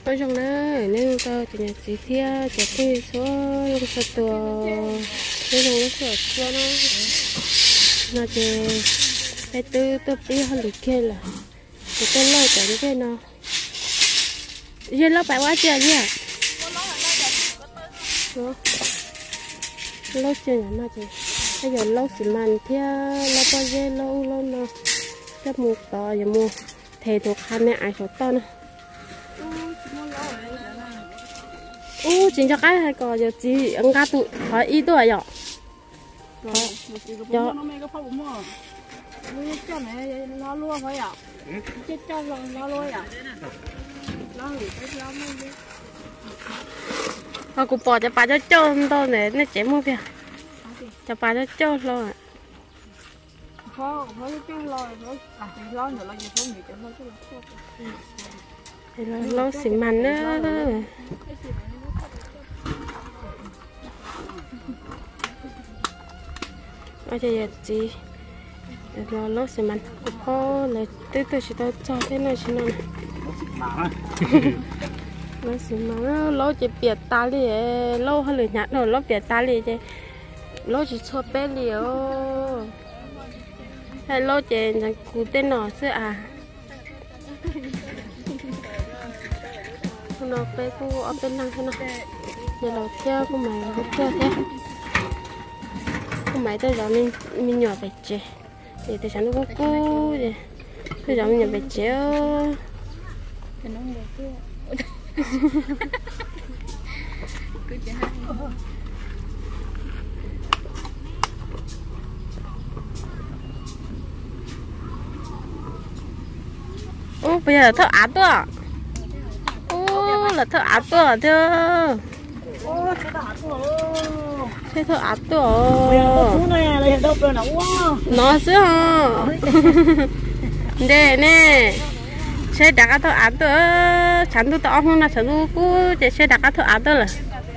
ở trong đấy nếu tao chỉ nhặt chỉ thia chỉ thi số lông sờ tua nếu lông sờ tua nó chỉ cái tư bí hơn được kia là thì tôi lo cho cái nó giờ lo phải quá chưa nhỉ lo chưa nó chỉ bây giờ lo xì măng thia lo bao giờ lo nó cái mua to giờ mua thề thuộc khăn này ai số to nữa chính cho cái hay có giờ chỉ ăn cá tụ hỏi ít tuổi rồi cho nó lúa phải à chết cho nó lúa à nó hủy chết lắm họ cũng bỏ cho bà cho trơn thôi này nó chém mua kìa cho bà cho trơn rồi khó chứ lo thì lo nữa là gì không bị cho thì lo xì măng nữa ở đây là gì lo xì măng cũng khó là từ chỉ tao cho thế này chứ nào lo xì măng lo chỉ biệt ta đi lo hơi lười nhạt rồi lo biệt ta đi chứ lo chỉ cho bé liều hay lo chỉ chẳng cụ tên nó chứ à nó bé cô ở bên năng thế nào giờ đầu chơi của mày không chơi thế của mày tới giờ mình nhỏ phải chơi thì tôi chẳng có cô vậy bây giờ mình nhỏ phải chơi ô bây giờ thợ áo tôi à ô là thợ áo tôi à thưa thế thợ áo tôi nó xứ hả đây nè xe đặt thợ áo tôi chẳng tôi tao không là chẳng tôi cú để xe đặt thợ áo tôi là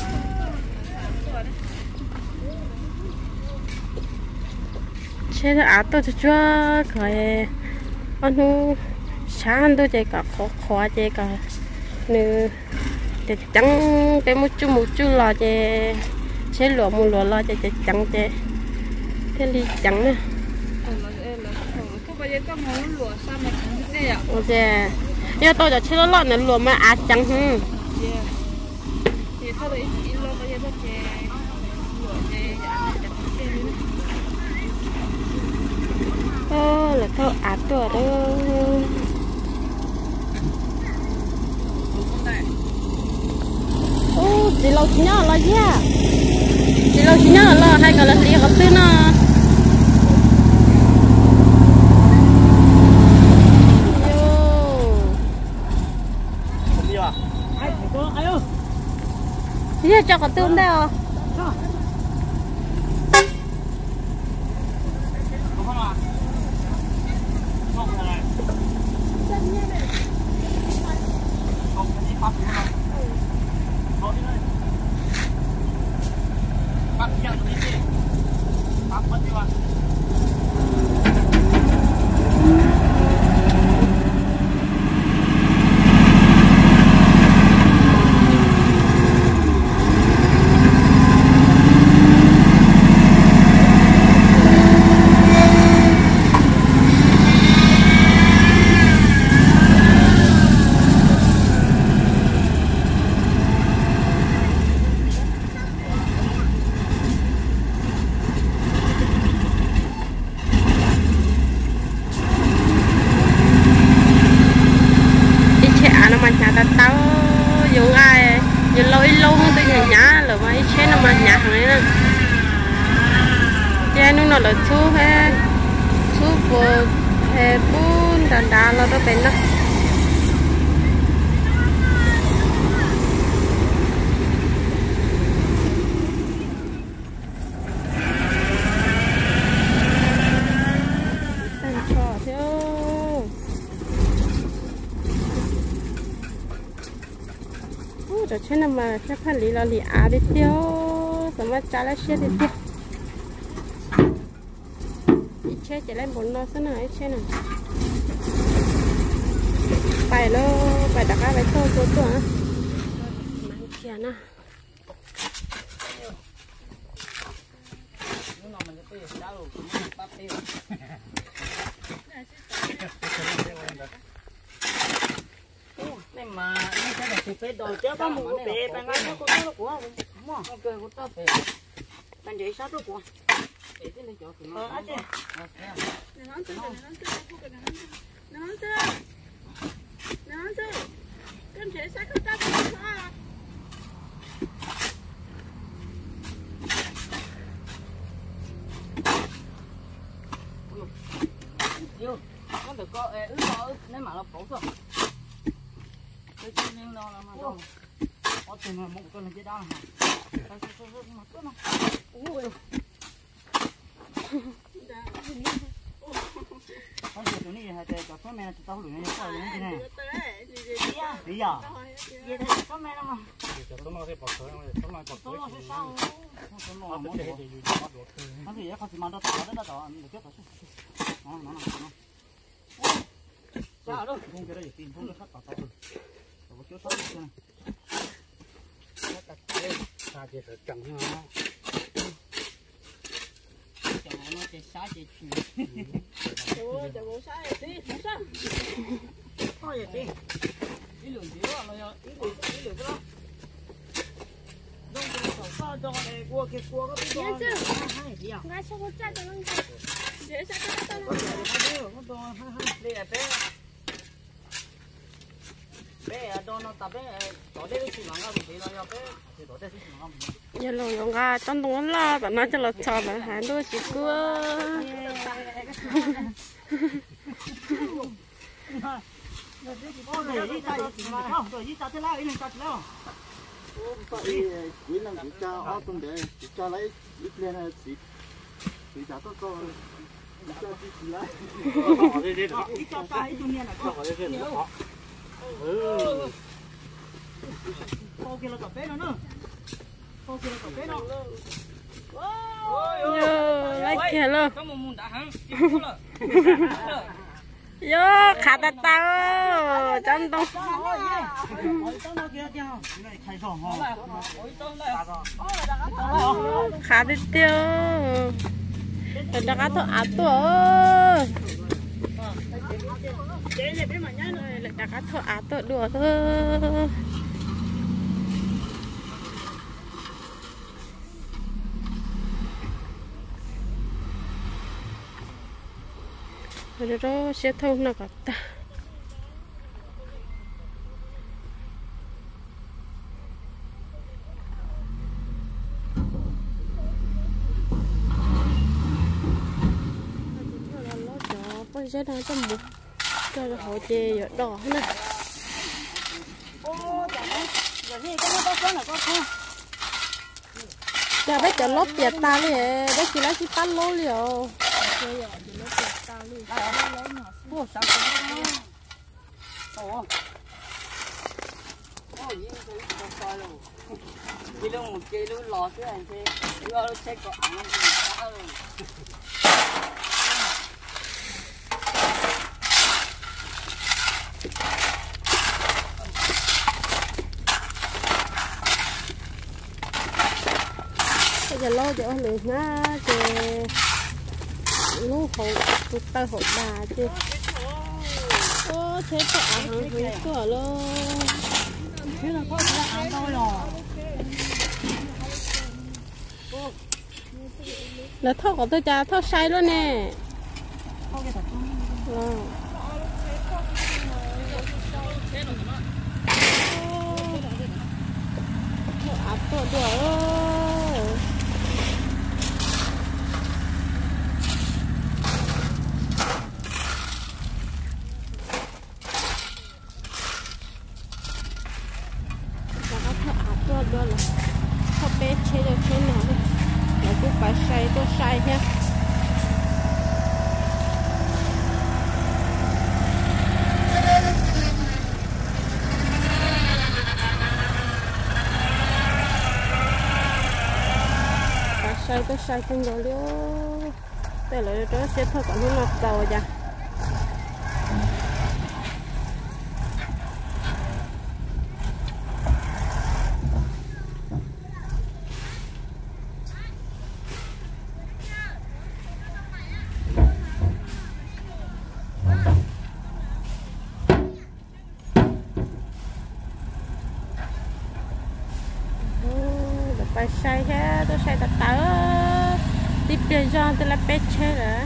xe thợ áo tôi cho cái anh sáng tôi chạy cả khó chạy cả nữa để trắng cái một chút là chạy xe lúa một lúa là chạy trắng chạy thế đi trắng nữa ok giờ tôiจะเชื่อแล้วเนี่ยรวมมาอาจังฮึlà thợ áoตัวđó ô chỉ lâu chỉ nhớ là gì à chỉ lâu chỉ nhớ là hay còn là gì có thứ nó giờ cho có tương đây à nó là chú he chú bồ he bún đà là đó bên đó cho chuyện nào mà chắc phải lý là lý á đi tiêu, sao mà trả lại xe đi tiêu. Xe chạy lên bốn nó thế này xe này. Bài lô, bài đặt cái bài thô số tuổi. nè này mà nó sẽ được phê đồ chứ có một bể bạn ngay nó cũng nó của không không cười của tao bể bạn để sát nó của để cái này chỗ của nó á chứ nó con chế sát cái ta cái sao yêu nó được có nếu mà nó phẫu thuật cái chân lên đó là mà đâu có tiền mà một con là cái đó hả mà cứ nó ui con gì tụi này hay để cho số mẹ tao lười nó coi như thế này đi à vậy thì số mẹ nó mà số nó sẽ bỏ số nó sẽ sao số nó muốn để nó thì không chỉ mà nó tao nó tao được chết rồi nó sao đâu không cái đó gì tiền không nó khát tao rồi có chỗ sao thế này nó đặt đây sao chỉ phải trồng nó trồng nó chỉ xá chỉ chùi ôi trồng xá gì đi sao thôi vậy đi đi lười gì đó rồi đi lười cái đó đông cái sầu sao cho này cua cái biết hai gì à ngay sau cái trái cho nó dễ sao cái đó nó đây là bé bé nó tập bé tổ đây cái gì mà nó bị nó bé thì tổ đây cái gì mà nó giờ lồng lồng ga trong đó là bạn nói cho là trò là hàng đôi chỉ cua rồi đi ta mà không rồi đi ta thế nào đi ta thế nào quý năng chỉ cho ở trong đấy chỉ cho lấy ít lên là chỉ trả tốt cho chỉ cho chỉ lấy chỉ cho ta ít trong nhà là có cô kia là cà phê nữa cô kia là cà phê nữa lấy kia luôn có một môn đã hăng yo khá tao tao trong đó khá đi tiêu đã cá thọ áo tuổi đã cá thọ áo tuổi đùa thôi rồi đó sẽ thông nào cả ta bây giờ đang trong một cho là họ chê ở đỏ nè giờ bây giờ lót tiệt ta đi đấy chỉ lấy chỉ tát lố liều ủa sao cái ủa coi luôn đi luôn một chơi luôn lò thế này thế đưa nó chết có ăn sao luôn bây giờ lo cho lửa nga thì lú hậu tụt tay hậu bà chứ ô thế phải ăn với cửa luôn thế là có thể ăn thôi rồi là thóc của tôi cha thóc say luôn nè áp tội đùa đó là không bé chế được thế nào là cũng phải xay tôi xay nhé phải xay tôi xay trên đó liêu để lại đó sẽ thôi còn nó ngọt dầu ra phải xay hết tôi xay tạt tớ tiếp theo cho tôi là pet chết rồi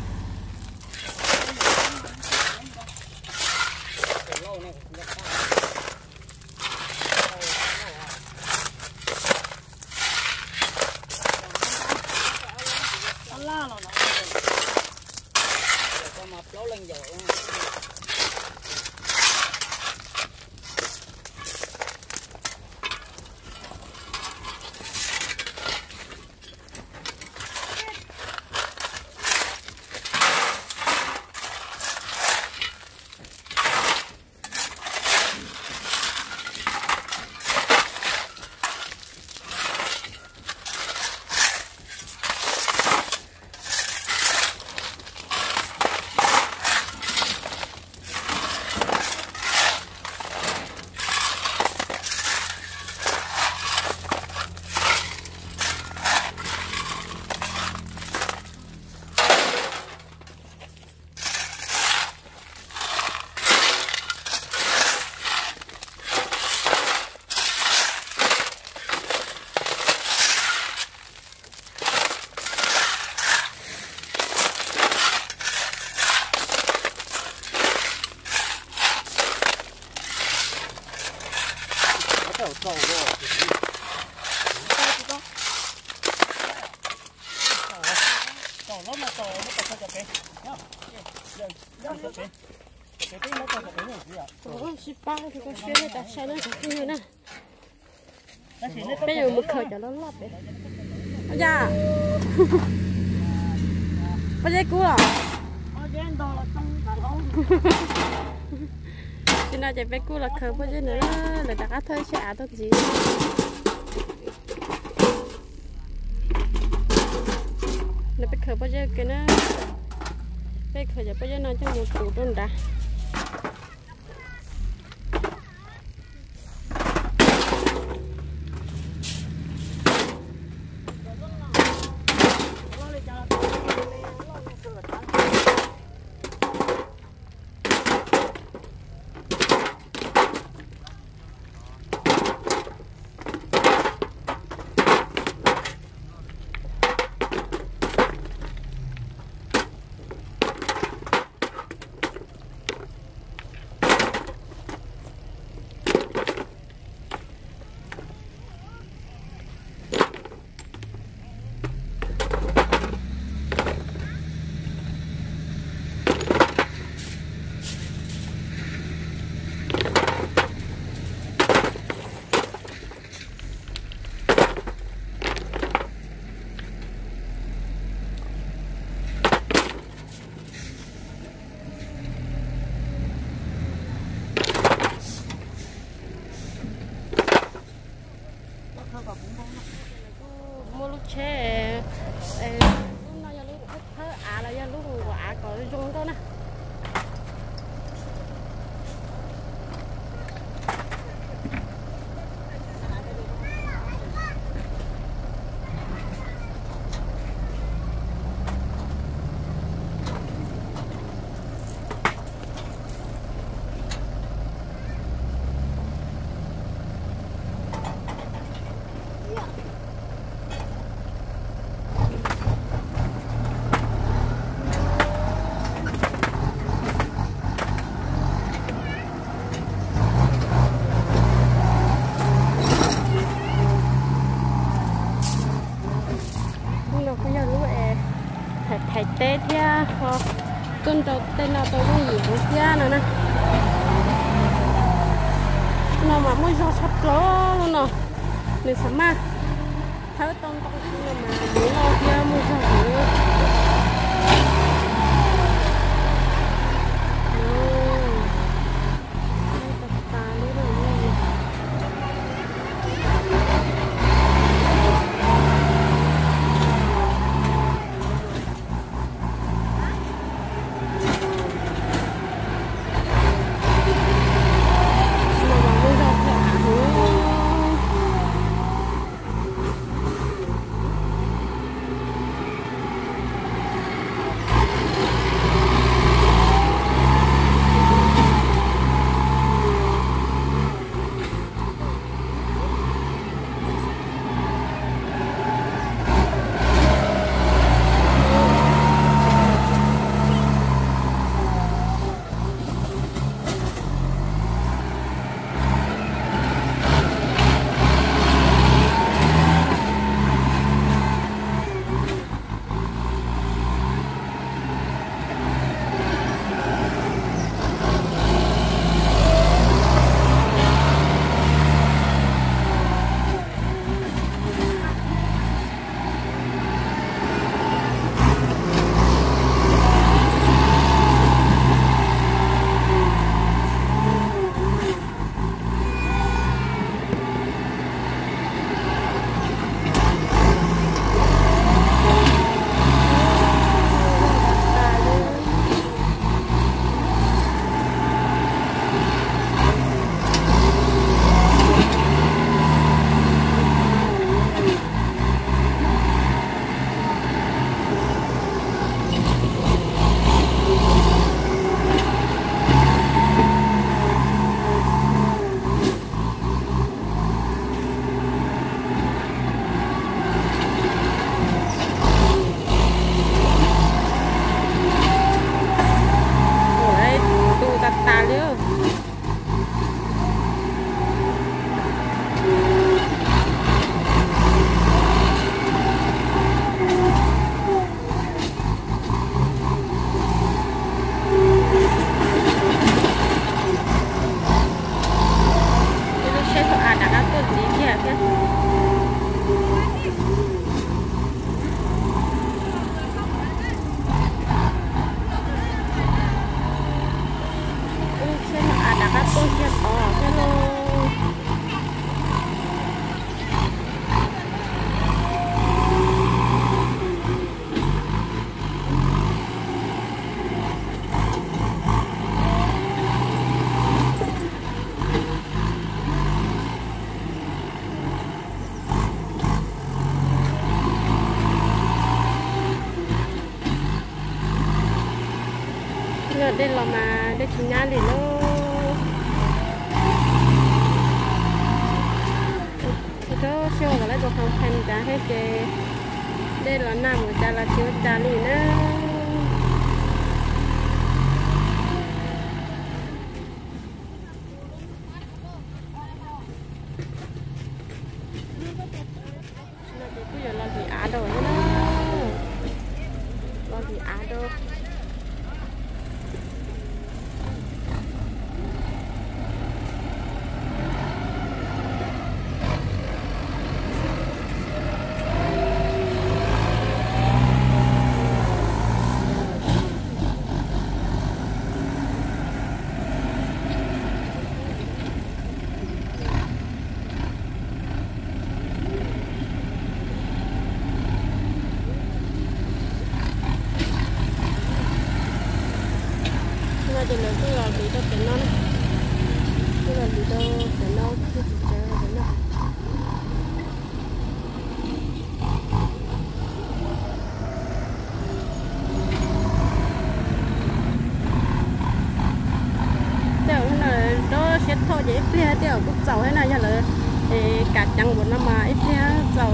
thì con xuyên này ta xay nó sẽ như nè bây giờ một khởi cho nó lọt đấy bây giờ bây giờ cú rồi cho nên chạy bé cú là khởi bây giờ nữa là đặt áo thôi sẽ tốt gì nó bé khởi bây giờ cái nó bé khởi giờ bây giờ nó trong một tủ luôn đã mua lúc chế lúc nào giờ lúc thơ là giờ lúc quả có dùng thôi nè thầy tê thia tuần đầu tên nào tôi cũng gì cũng thia nữa nè nó mà mới do sắp lố luôn nè nên sớm mà thấy tông tông nhưng mà muốn lo kia mua cho nữa nữa đây là mà đây chúng nhà thì nó đó siêu và lấy đồ không thành giá hết kì đây là nằm của cha là siêu cha lì nữa bây giờ là gì á đồ nữa là gì á đồ thì là cái là bị đâu cái non cái là bị đâu cái non cái gì chơi cái non tiểu là đó xét thôi vậy ít tiểu cũng giàu thế này nha là cả chẳng một năm mà ít giàu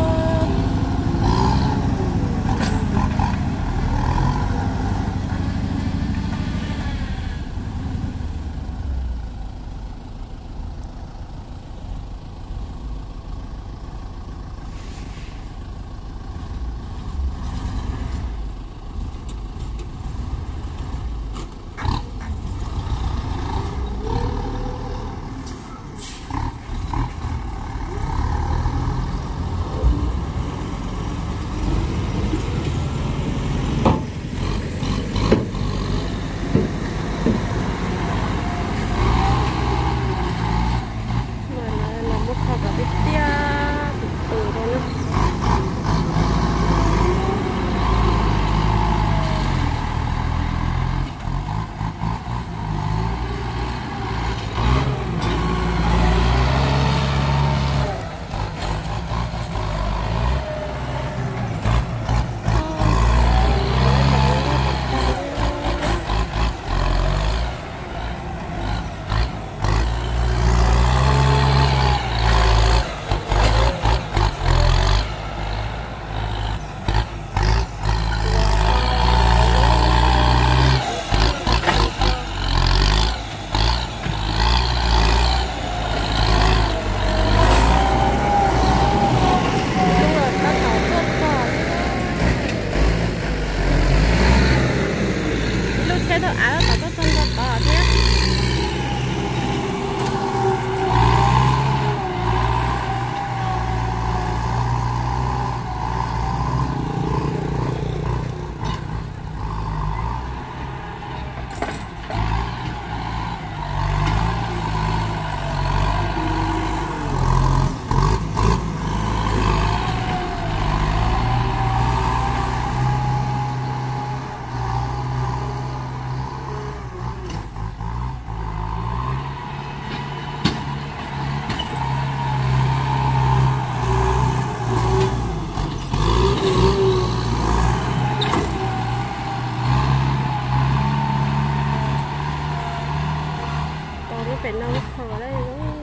phải nấu phở đây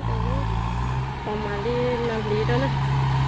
còn mà đi làm lý đó này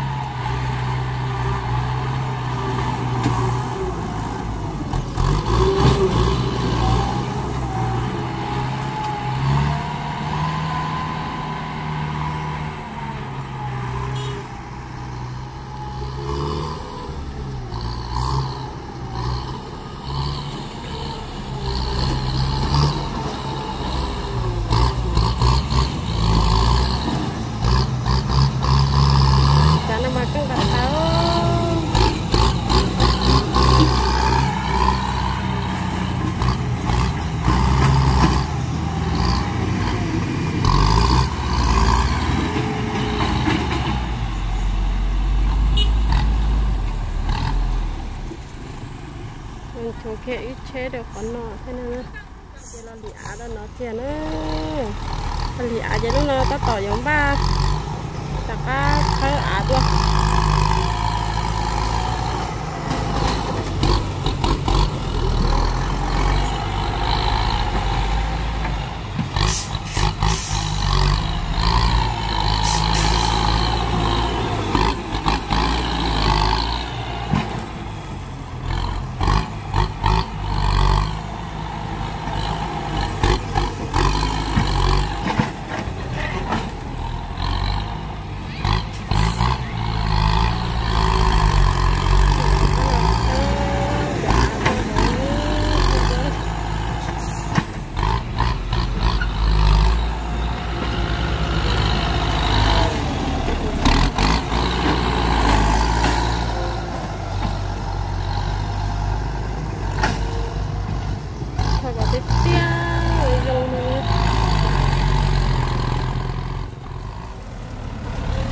chỗ kia ít chế được con nọ thế nên đây là lì á đó nó tiền nữa lì á vậy nó có tỏi giống ba chả có thơ á luôn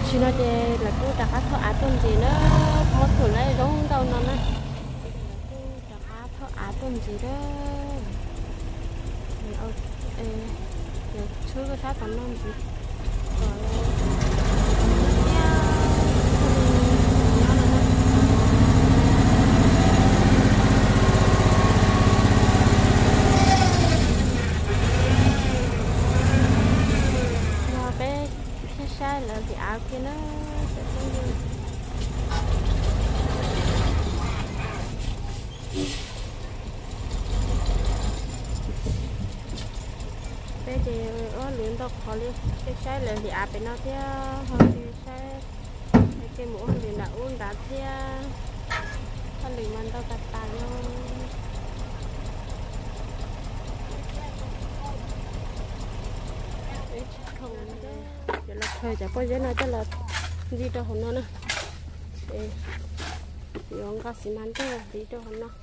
chỉ nói về là cô đã thọ á tuần gì nữa có thử lấy giống đâu nó nè cô đã thọ á tuần gì đó rồi chưa có sát tầm năm gì sai là thì áo kia nó sẽ không đi bây giờ ở luyện tập khó đi cái sai là thì áo bên nó thế hơn thì sai cái mũ luyện đã uống đã thế thân luyện mình đâu tập tài luôn giờ là thời chả có giấy nào chắc là gì đâu hồn nó để dùng cái xi măng chứ gì đâu hồn nó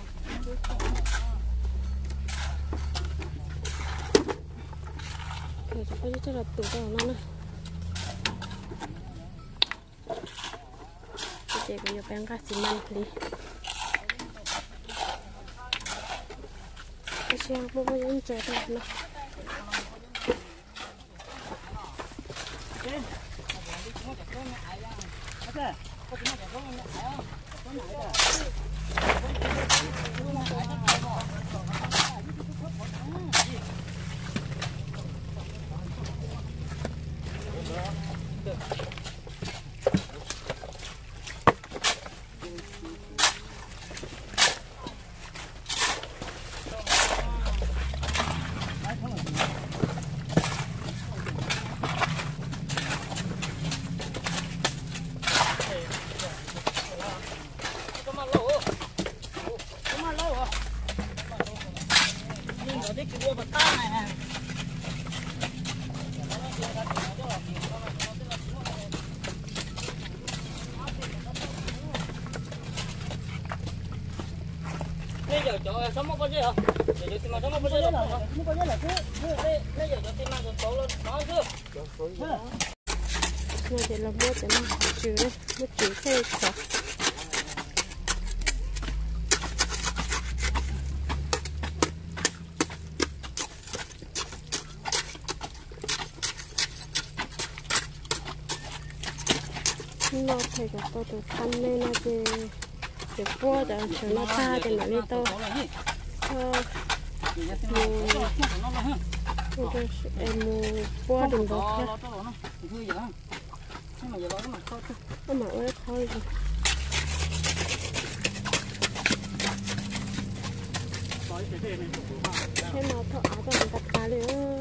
thời chả có giấy chắc là tủ đâu nó nè chị bây giờ bán cái xi măng đi cái xe mua cái giấy chơi đâu nè giờ chỗ sống có gì hả? Giờ tìm mà sống có gì đâu. Không có gì là cứ lấy giờ tìm mà còn số lên nói chứ. Này để làm bữa để mà trừ đấy, một trừ thế cả. Nó thấy cái tôi từ khăn lên là để qua để cho nó tha để nó đi to em qua đừng có nó mà ơi thôi rồi thế mà thợ áo cho mình đặt cá liền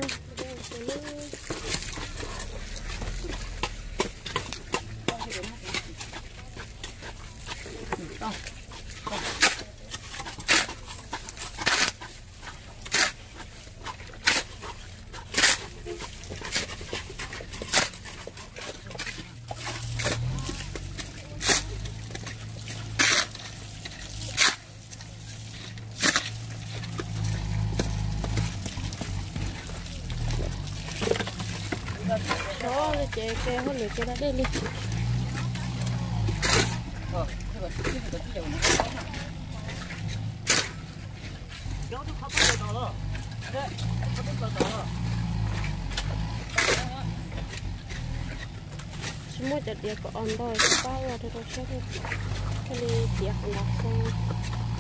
đó là chị kêu hơn được cho nó đi đi semua jadi ke ondoi, kepala terus saya kali dia hendak